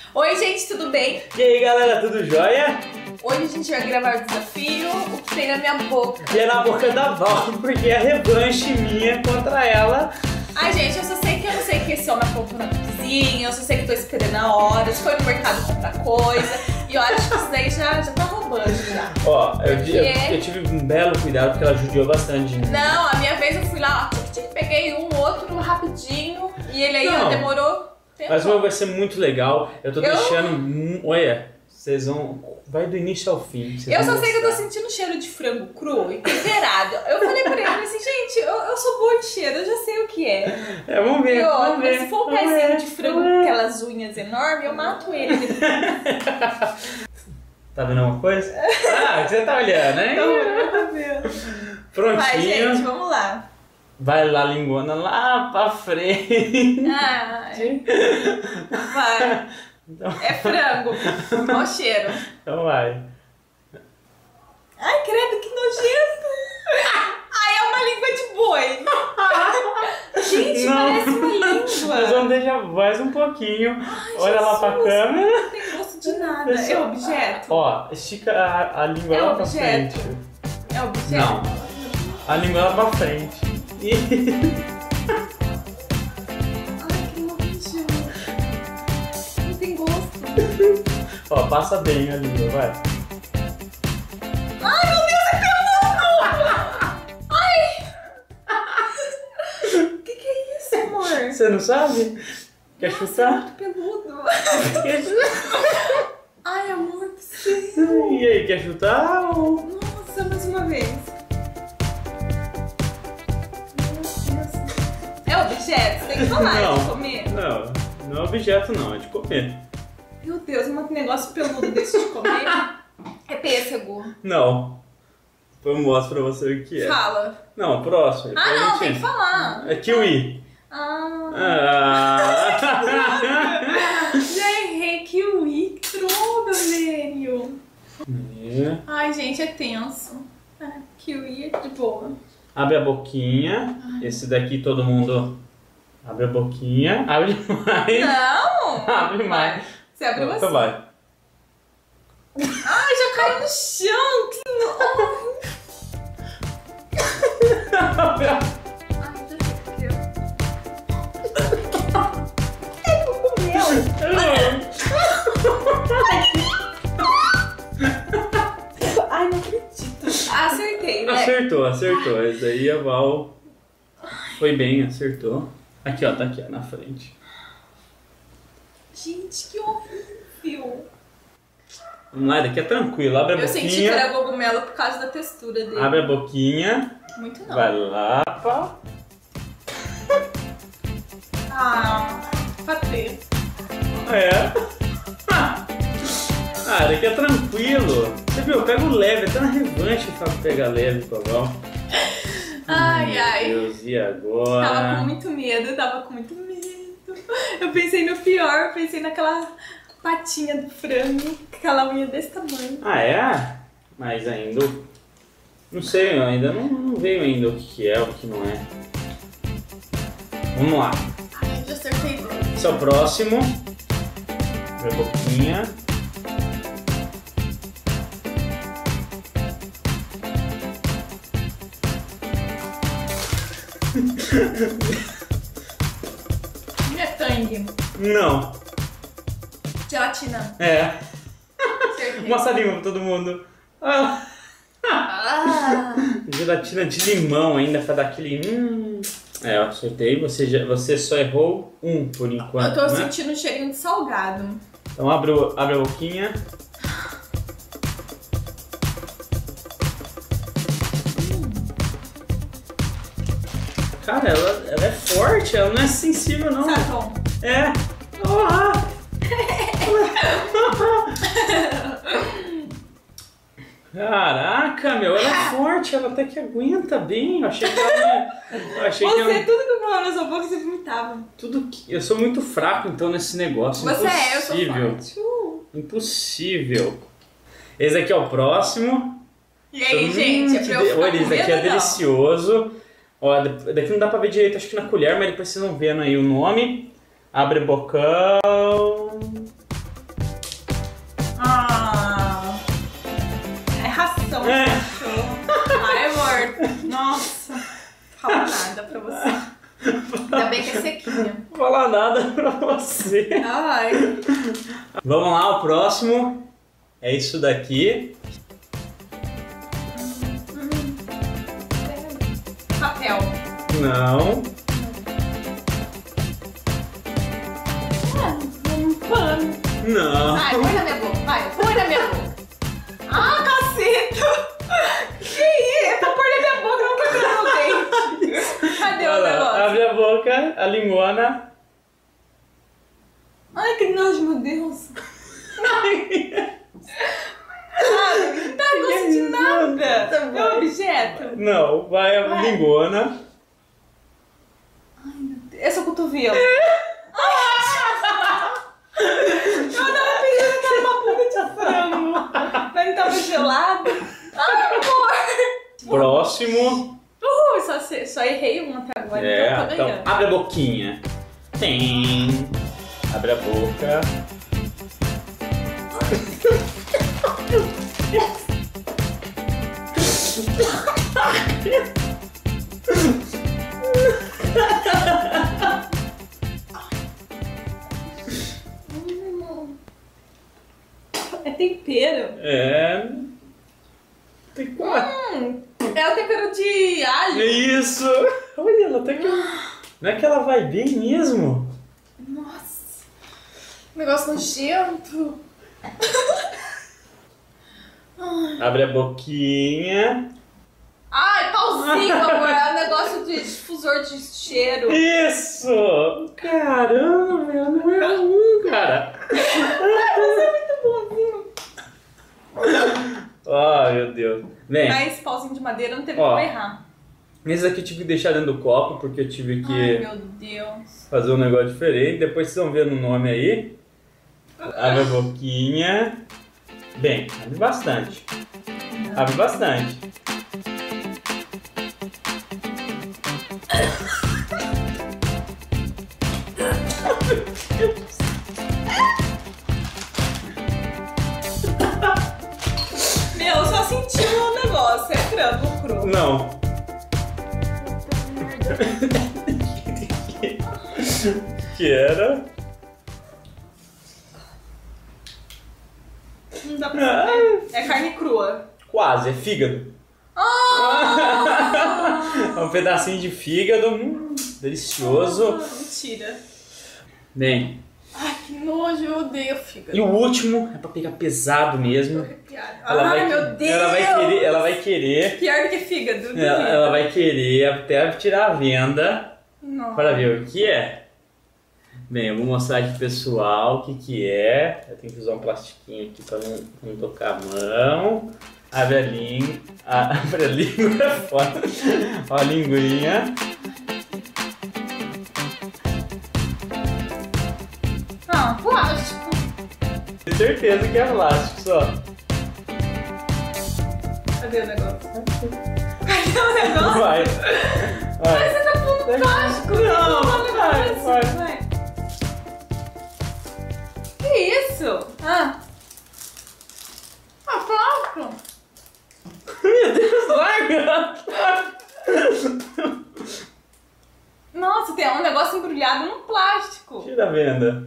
Oi, gente, tudo bem? E aí, galera, tudo jóia? Hoje a gente vai gravar o desafio, o que tem na minha boca. E é na boca da Val, porque é a revanche minha contra ela. Ai, gente, eu só sei que eu não sei que esse homem apontou na cozinha, eu só sei que tô esperando a hora, se foi no mercado comprar coisa. E eu acho que isso daí já tá roubando já. Ó, eu tive um belo cuidado porque ela judiou bastante de mim. Não, a minha vez eu fui lá, peguei um, outro rapidinho, e ele aí Não. demorou tempo. Mas o meu vai ser muito legal. Eu tô deixando. Olha, vocês vão. Vai do início ao fim. Eu só sei que eu tô sentindo cheiro de frango cru e temperado. Eu falei pra ele assim, gente, eu sou boa de cheiro, eu já sei o que é. Vamos ver. E outra, vamos ver, se for um pezinho de frango com aquelas unhas enormes, eu mato ele. Tá vendo alguma coisa? Ah, você tá olhando, hein? Tô vendo. Prontinho. Vai, gente, vamos lá. Vai lá, linguana, lá pra frente. Ai. Vai. Então, É frango. Olha o cheiro. então vai. Ai, credo, que nojento. Ai, é uma língua de boi. Gente, Não. parece uma Nós língua. vamos deixar mais um pouquinho. Ai, olha lá pra Jesus, câmera. Não tem gosto de nada. É objeto? Ó, estica a língua É lá pra objeto? frente. É objeto? Não. A língua lá pra frente. Ai, que nojo. Não tem gosto. Ó, passa bem a língua, vai. Ai, meu Deus, é peludo! Ai! O que é isso, amor? Você não sabe? Quer Nossa, é chutar? muito peludo. Quer chutar? Ai, amor do céu. E aí, quer chutar? Ou... Nossa, mais uma vez. Meu Deus. É objeto? Você tem que falar, Não. de comer. Não é objeto não, é de comer. Meu Deus, um negócio peludo desse de comer. É pêssego. Não. Eu mostro pra você o que é. Fala. Não, próximo. Ah, depois a não, gente- tem que falar. É kiwi. Ah. Ah. Já errei, kiwi. Que droga, velho. É. Ai, gente, é tenso. Kiwi é de boa. Abre a boquinha. Esse daqui todo mundo abre a boquinha. Abre mais. Não! Abre mais. Você abriu assim. Então vai. Ai, já caiu no chão. Que nojo. Ai, já sei o que é. É cogumelo. Ai, não acredito. Acertei, né? Acertou. Esse aí a Val foi bem, acertou. Aqui, ó, tá aqui, ó, na frente. Gente, que horrível. Vamos lá, daqui é tranquilo. Abre a Eu senti que era boquinha. cogumelo por causa da textura dele. Abre a boquinha. Muito não. Vai lá, pá. Ah, patê. É. Ah, daqui é tranquilo. Você viu, eu pego leve, até na revanche eu falo pegar leve com a Val. Ai, ai. Meu Deus, e agora? Tava com muito medo. Eu pensei no pior, pensei naquela patinha do frango, aquela unha desse tamanho. Ah, é? Mas ainda... Não sei, ainda não veio ainda o que é, o que não é. Vamos lá. Ai, eu já acertei dois. Esse é o próximo. Abre a boquinha. Minha tangue. Não. Gelatina. É. Acertei. Mostra a língua pra todo mundo. Ah. Ah, Gelatina de limão ainda pra dar aquele... É, eu acertei. Você só errou um por enquanto, eu tô né? sentindo um cheirinho de salgado. Então abre a boquinha. Cara, ela é forte, ela não é sensível não. Sabão. É. Ah. Caraca, meu, ela é forte, ela até que aguenta bem. Eu achei que ela... Tudo que eu falava na sua boca, você vomitava. Eu sou muito fraco, então, nesse negócio. Você é, eu sou Impossível. forte. Impossível. Esse aqui é o próximo. E aí, gente, é pra eu ficar Olha, esse com daqui é medo, não? delicioso. Ó, daqui não dá pra ver direito, acho que na colher, mas depois vocês vão vendo aí o nome. Abre bocão. Ainda bem que é sequinho. Não vou falar nada pra você. Ai. Vamos lá, o próximo é isso daqui. Papel. Não. Um pano. Não. Ai, põe na minha boca, vai, põe na minha boca. Ah, caceta! Que isso? Tá põe na minha boca, não quebrando o dente. Cadê o negócio? Abre a boca, a linguana. Ai, que nojo, meu Deus. Ai, não dá gosto de nada. É um objeto. Não, vai a linguana. Ai, meu Deus. É seu cotovelo. Eu tava pensando que era uma bunda de frango. Mas ele tava gelado. Ai, amor. Próximo. Só errei um até agora, É, então tô então ganhando. abre a boquinha. Tem. Abre a boca. É tempero. É. Tem quatro. É o tempero de alho. É isso! Olha, ela tá que. Não é que ela vai bem mesmo? Nossa. Negócio nojento. Abre a boquinha. Ai, pauzinho, amor. É um negócio de difusor de cheiro. Isso! Caramba, meu, não é um, cara. Você é muito bonzinho. Oh, meu Deus. Bem, Mas esse pauzinho de madeira não teve Ó. como errar. esse aqui eu tive que deixar dentro do copo, porque eu tive Ai, que meu Deus. fazer um negócio diferente. Depois vocês vão ver no nome aí. Abre a boquinha. Bem, abre bastante. Abre bastante. Meu, eu só senti o negócio. É frango cru. Não. Que era? Não dá pra saber. É carne crua. Quase, é fígado. Ah! É um pedacinho de fígado, delicioso. Mentira. Bem, Ai, que nojo, eu odeio fígado. e o último é pra pegar pesado Tô mesmo. arrepiada. Ela Ai, vai, meu Deus. ela vai querer, Pior do que fígado. ela vai querer até tirar a venda Não. para ver o que é. Bem, eu vou mostrar aqui pro pessoal o que é. Eu tenho que usar um plastiquinho aqui para não tocar a mão. Abre a língua. Abre a língua, é foda. Ó a linguinha. Ah, plástico. Tenho certeza que é plástico só. Cadê o negócio? Cadê o negócio? Vai. Mas Vai. você tá pondo plástico. Não, vai. Vai. Que isso? Ah, plástico. Meu Deus, larga! Nossa, tem um negócio embrulhado num plástico. Tira a venda.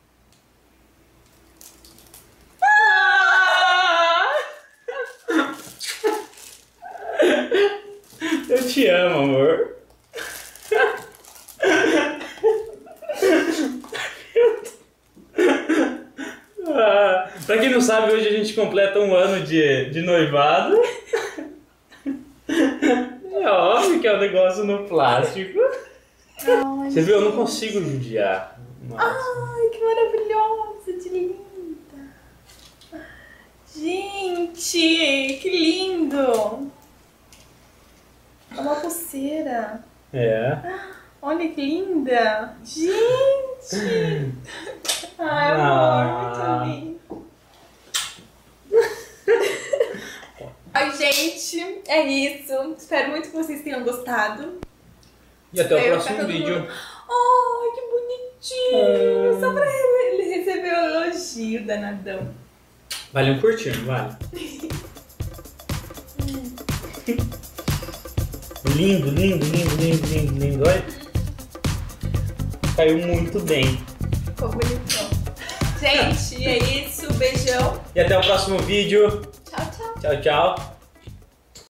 Eu te amo, amor. Pra quem não sabe, hoje a gente completa um ano de noivado. É óbvio que é um negócio no plástico. Ai, Você viu? Eu não consigo judiar. Nossa. Ai, que maravilhosa, de linda. Gente, que lindo. É uma pulseira. É. Olha que linda. Gente. Ai, amor, muito lindo. Ai, gente, é isso. Espero muito que vocês tenham gostado. E até o Espero próximo que todo vídeo. mundo- Ai, que bonitinho. Só pra ele receber o elogio, danadão. Vale um curtinho, vale. Lindo, lindo, lindo, lindo, lindo, lindo. Olha. caiu muito bem. Ficou bonitão. Gente, é isso. Beijão. E até o próximo vídeo. Tchau, tchau. Tchau, tchau.